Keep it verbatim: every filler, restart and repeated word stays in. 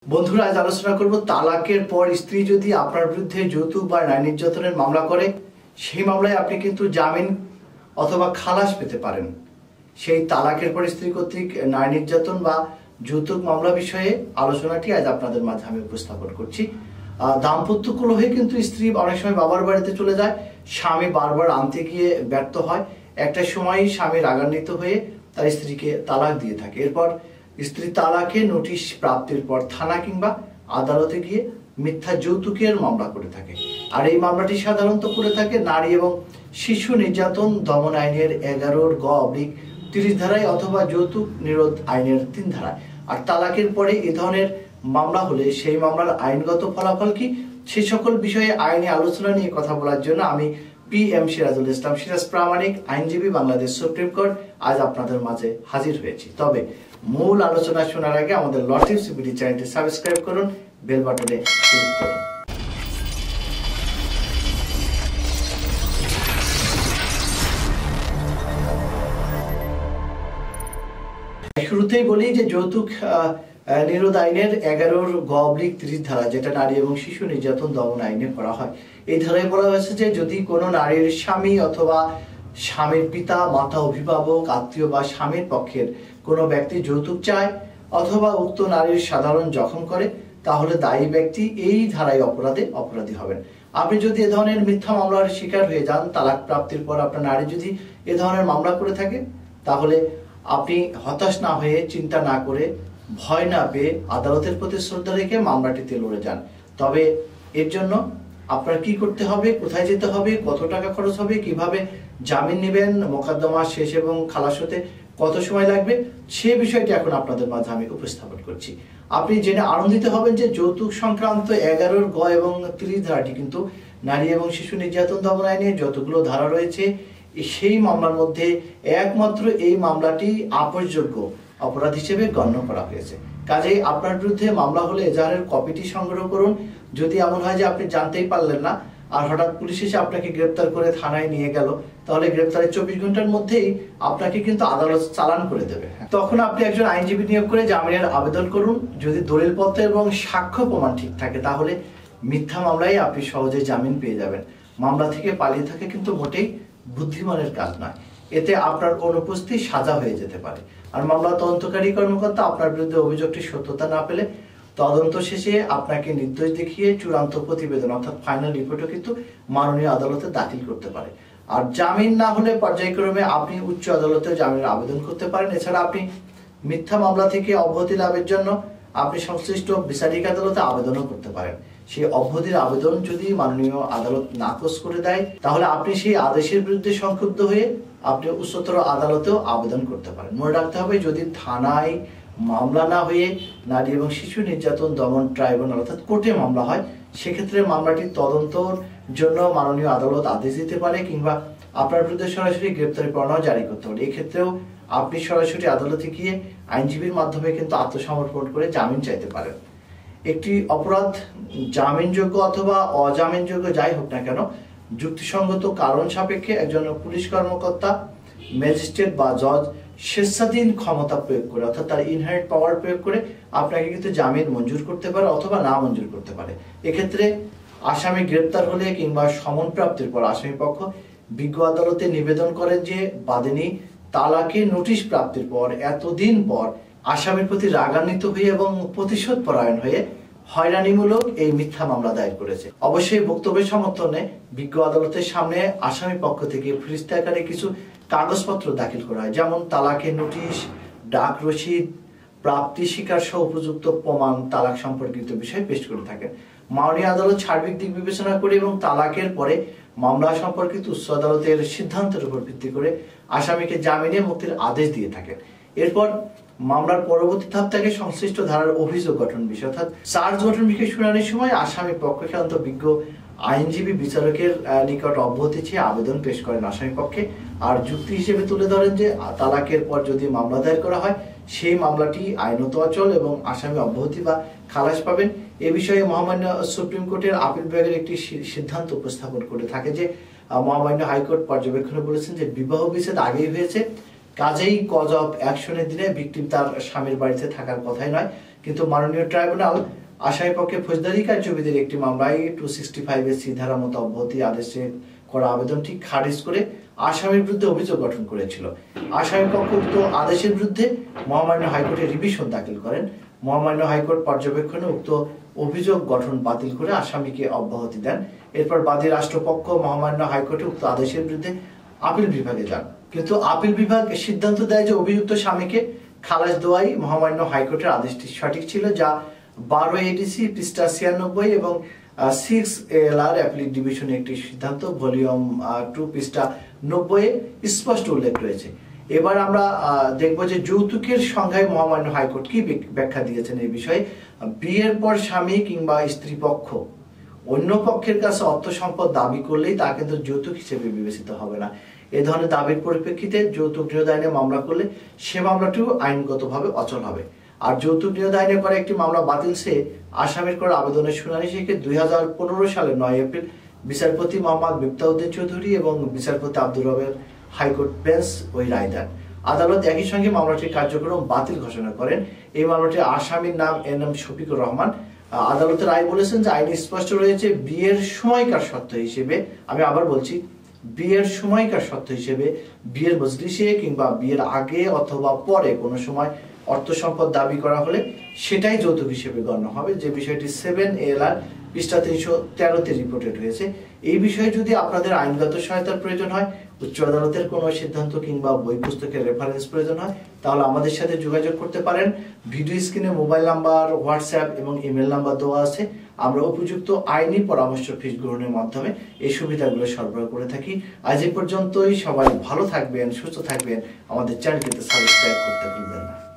বন্ধুরা, আজ আলোচনা করব তালাকের পর স্ত্রী যদি আপনার বিরুদ্ধে যৌতুক বা নারী নির্যাতনের মামলা করে, সেই মামলায় আপনি কিন্তু জামিন অথবা খালাস পেতে পারেন। সেই তালাকের পর স্ত্রী কর্তৃক নারী নির্যাতন বা যৌতুক মামলা বিষয়ে আলোচনাটি আজ আপনাদের মাঝে আমি উপস্থাপন করছি। দাম্পত্য কলহে কিন্তু স্ত্রী অনেক সময় বাবার বাড়িতে চলে যায়, স্বামী বারবার আনতে গিয়ে ব্যর্থ হয়। একটা সময় স্বামী রাগান্বিত হয়ে তার স্ত্রীকে তালাক দিয়ে থাকে। এরপর স্ত্রী তালাকে নোটিশ প্রাপ্তির পর থানা কিংবা আদালতে গিয়ে মিথ্যা যৌতুকের মামলা করে থাকে। আর এই মামলাটি সাধারণত করে থাকে নারী এবং শিশু নির্যাতন দমন আইনের এগারোর গ অবলিক তিরিশ ধারায় অথবা যৌতুক নিরোধ আইনের তিন ধারায়। আর তালাকের পরে এ ধরনের মামলা হলে সেই মামলার আইনগত ফলাফল কি, সে সকল বিষয়ে আইনি আলোচনা নিয়ে কথা বলার জন্য আমি পি এম সিরাজুল ইসলাম সিরাজ প্রামাণিক আইনজীবী, বাংলাদেশ সুপ্রিম কোর্ট, আজ আপনাদের মাঝে হাজির হয়েছি। তবে মূল আলোচনা শোনার আগে আমাদের ল টিপস বিডি চ্যানেলটি সাবস্ক্রাইব করুন, বেল বাটনে ক্লিক করুন। শুরুতেই বলি যে যৌতুক নিরোধ আইনের এগারোর গ অবলিক ত্রিশ ধারা, যেটা নারী এবং শিশু নির্যাতন দমন আইনে করা হয়, এই ধারায় বলা হয়েছে যে যদি কোনো নারীর স্বামী অথবা স্বামীর পিতা, মাতা, অভিভাবক, আত্মীয় বা স্বামীর পক্ষের কোনো ব্যক্তি যৌতুক চায় অথবা উক্ত নারীর সাধারণ জখম করে, তাহলে দায়ী ব্যক্তি এই ধারায় অপরাধে অপরাধী হবেন। আপনি যদি এ ধরনের মিথ্যা মামলার শিকার হয়ে যান, তালাক প্রাপ্তির পর আপনার নারী যদি এ ধরনের মামলা করে থাকে, তাহলে আপনি হতাশ না হয়ে, চিন্তা না করে, ভয় না পেয়ে আদালতের প্রতি শ্রদ্ধা রেখে মামলাটিতে লড়ে যান। তবে এর জন্য আপনার কি করতে হবে, কোথায় যেতে হবে, কত টাকা খরচ হবে, কিভাবে জামিন নেবেন, মোকদ্দমা শেষ এবং খালাস হতে কত সময় লাগবে, সে বিষয়টি এখন আপনাদের মাঝে আমি উপস্থাপন করছি। আপনি জেনে আনন্দিত হবেন যে যৌতুক সংক্রান্ত এগারোর গ এবং ত্রিশ ধারাটি কিন্তু নারী এবং শিশু নির্যাতন দমন আইনে যতগুলো ধারা রয়েছে, সেই মামলার মধ্যে একমাত্র এই মামলাটি আপোষযোগ্য অপরাধ হিসেবে গণ্য করা হয়েছে। কাজেই আপনার বিরুদ্ধে মামলা হলে এজাহারের কপিটি সংগ্রহ করুন। যদি এমন হয় যে আপনি জানতেই পারলেন না আর হঠাৎ পুলিশ এসে আপনাকে গ্রেপ্তার করে থানায় নিয়ে গেল, তাহলে গ্রেপ্তারের চব্বিশ ঘন্টার মধ্যেই আপনাকে কিন্তু আদালত চালান করে দেবে। তখন আপনি একজন আইনজীবী নিয়োগ করে জামিনের আবেদন করুন। যদি দলিলপত্র এবং সাক্ষ্য প্রমাণ ঠিক থাকে, তাহলে মিথ্যা মামলায় আপনি সহজে জামিন পেয়ে যাবেন। মামলা থেকে পালিয়ে থাকে কিন্তু মোটেই বুদ্ধিমানের কাজ নয়। এতে আপনার অনুপস্থিতি সাজা হয়ে যেতে পারে। আর মামলা তদন্তকারী কর্মকর্তা আপনার বিরুদ্ধে অভিযোগটি সত্যতা না পেলে তদন্ত শেষে আপনাকে নির্দোষ দেখিয়ে চূড়ান্ত প্রতিবেদন অর্থাৎ ফাইনাল রিপোর্টও কিন্তু মাননীয় আদালতে দাখিল করতে পারে। আর জামিন না হলে পর্যায়ক্রমে আপনি উচ্চ আদালতে জামিনের আবেদন করতে পারেন। এছাড়া আপনি মিথ্যা মামলা থেকে অব্যাহতি লাভের জন্য আপনি সংশ্লিষ্ট বিচারিক আদালতে আবেদনও করতে পারেন। সেই অব্যাহতির আবেদন যদি মাননীয় আদালত নাকচ করে দেয়, তাহলে আপনি সেই আদেশের বিরুদ্ধে সংক্ষুব্ধ হয়ে আপনি উচ্চতর আদালতেও আবেদন করতে পারেন। মনে রাখতে হবে, যদি থানায় মামলা না হয়ে নারী এবং শিশু নির্যাতন দমন ট্রাইব্যুনাল অর্থাৎ কোর্টে মামলা হয়, সেক্ষেত্রে মামলাটির তদন্তর জন্য মাননীয় আদালত আদেশ দিতে পারে কিংবা আপনার বিরুদ্ধে সরাসরি গ্রেপ্তারি পরোয়ানা জারি করতে পারে। এক্ষেত্রেও আপনি সরাসরি আদালতে গিয়ে আইনজীবীর মাধ্যমে কিন্তু আত্মসমর্পণ করে জামিন চাইতে পারেন। একটি অপরাধ জামিনযোগ্য অথবা অজামিনযোগ্য যাই হোক না কেন, যুক্তিসঙ্গত কারণ সাপেক্ষে একজন পুলিশ কর্মকর্তা, ম্যাজিস্ট্রেট বা জজ স্বেচ্ছাধীন ক্ষমতা প্রয়োগ করে অর্থাৎ তার ইনহারেন্ট পাওয়ার প্রয়োগ করে আপনাকে কিন্তু জামিন মঞ্জুর করতে পারে অথবা না মঞ্জুর করতে পারে। এক্ষেত্রে আসামি গ্রেপ্তার হলে কিংবা সমন প্রাপ্তির পর আসামি পক্ষ বিজ্ঞ আদালতে নিবেদন করেন যে বাদীনি তালাকে নোটিশ প্রাপ্তির পর এতদিন পর আসামির প্রতি রাগান্বিত হয়ে এবং প্রতিশোধ পরায়ণ হয়ে হয়রানিমূলক এই মিথ্যা মামলা দায়ের করেছে। অবশ্যই বক্তব্যের সমর্থনে বিজ্ঞ আদালতের সামনে আসামি পক্ষ থেকে ফিরিস্তি আকারে কিছু কাগজপত্র দাখিল করা হয়, যেমন তালাকের নোটিশ, ডাক রসিদ, প্রাপ্তি স্বীকার সহ উপযুক্ত প্রমাণ তালাক সম্পর্কিত বিষয় পেশ করে থাকেন। মাননীয় আদালত সার্বিক দিক বিবেচনা করে এবং তালাকের পরে মামলা সম্পর্কিত উচ্চ আদালতের সিদ্ধান্তের উপর ভিত্তি করে আসামিকে জামিনে মুক্তির আদেশ দিয়ে থাকেন। এরপর মামলার পরবর্তী ধাপ থেকে সংশ্লিষ্ট ধারার অভিযোগ গঠন বিষয় অর্থাৎ চার্জ গঠন বিষয়ে শুনানির সময় আসামি পক্ষকে অন্তত বিজ্ঞ আইনজীবী বিচারকের নিকট অব্যাহতি চেয়ে আবেদন পেশ করেন আসামি পক্ষে। আর যুক্তি হিসেবে তুলে ধরেন যে তালাকের পর যদি মামলা দায়ের করা হয়, সেই মামলাটি আইনত অচল এবং আসামি অব্যাহতি বা খালাস পাবেন। এ বিষয়ে মহামান্য সুপ্রিম কোর্টের আপিল বিভাগের একটি সিদ্ধান্ত উপস্থাপন করে থাকে যে মহামান্য হাইকোর্ট পর্যবেক্ষণে বলেছেন যে বিবাহ বিচ্ছেদ আগেই হয়েছে, কাজেই কজ অফ অ্যাকশনের দিনে ভিকটিম তার স্বামীর বাড়িতে থাকার কথাই নয়, কিন্তু মাননীয় ট্রাইব্যুনাল আসামি পক্ষে ফৌজদারি কার্যবিধির একটি মামলায় টু সিক্সটি ফাইভ এর সি ধারা মতো অব্যাহতি আদেশে করা আবেদনটি খারিজ করে আসামির বিরুদ্ধে অভিযোগ গঠন করেছিল। আসামি পক্ষ উক্ত আদেশের বিরুদ্ধে মহামান্য হাইকোর্টে রিভিশন দাখিল করেন। মহামান্য হাইকোর্ট পর্যবেক্ষণে উক্ত অভিযোগ গঠন বাতিল করে আসামিকে অব্যাহতি দেন। এরপর বাদী রাষ্ট্রপক্ষ মহামান্য হাইকোর্টে উক্ত আদেশের বিরুদ্ধে আপিল বিভাগে যান, কিন্তু আপিল বিভাগ সিদ্ধান্ত দেয় যে অভিযুক্ত স্বামীকে খালাস দেওয়াই মহামান্য হাইকোর্টের আদেশটি সঠিক ছিল, যা বারো এডিসি পৃষ্ঠা ছিয়ানব্বই এবং সিক্স এল আর অ্যাপিলিট ডিভিশনে একটি সিদ্ধান্ত ভলিউম টু পৃষ্ঠা নব্বই স্পষ্ট উল্লেখ রয়েছে। এবার আমরা দেখব যে যৌতুকের সংজ্ঞায় মহামান্য হাইকোর্ট কি ব্যাখ্যা দিয়েছেন এই বিষয়ে। বিয়ের পর স্বামী কিংবা স্ত্রী পক্ষ অন্য পক্ষের কাছে অর্থ সম্পদ দাবি করলেই তা কিন্তু যৌতুক হিসেবে বিবেচিত হবে না। এ ধরনের দাবির পরিপ্রেক্ষিতে যৌতুক নিরোধ আইনে মামলা করলে সে মামলাটিও আইনগতভাবে অচল হবে। আর যৌতুক নিরোধ আইনে করা একটি মামলা বাতিল সে আসামির করা আবেদনের শুনানি শেষে দুই হাজার পনেরো সালের নয় এপ্রিল বিচারপতি মোহাম্মদ মিফতাউদ্দিন চৌধুরী এবং বিচারপতি আব্দুর রবের হাইকোর্ট বেঞ্চ ওই রায় দেন। আদালত একই সঙ্গে মামলাটির কার্যক্রম বাতিল ঘোষণা করেন। এই মামলাটির আসামির নাম এন এম শফিকুর রহমান। আদালতের রায় বলেছেন যে আইনে স্পষ্ট রয়েছে বিয়ের সময়কার শর্ত হিসেবে, আমি আবার বলছি, বিয়ের সময়কার শর্ত হিসেবে বিয়ের মজলিসে কিংবা বিয়ের আগে অথবা পরে কোনো সময় অর্থ সম্পদ দাবি করা হলে সেটাই যৌতুক হিসেবে গণ্য হবে, যে বিষয়টি সেভেন এল আর পৃষ্ঠা তিনশো তেরোতে রিপোর্টেড হয়েছে। এই বিষয়ে যদি আপনাদের আইনগত সহায়তার প্রয়োজন হয়, উচ্চ আদালতের কোনো সিদ্ধান্ত কিংবা বই পুস্তকের রেফারেন্স প্রয়োজন হয়, তাহলে আমাদের সাথে যোগাযোগ করতে পারেন। ভিডিও স্ক্রিনে মোবাইল নাম্বার, হোয়াটসঅ্যাপ এবং ইমেল নাম্বার দেওয়া আছে। আমরা উপযুক্ত আইনি পরামর্শ ফিস গ্রহণের মাধ্যমে এই সুবিধাগুলো সরবরাহ করে থাকি। আজ এই পর্যন্তই। সবাই ভালো থাকবেন, সুস্থ থাকবেন। আমাদের চ্যানেলটিতে সাবস্ক্রাইব করতে ভুলবেন না।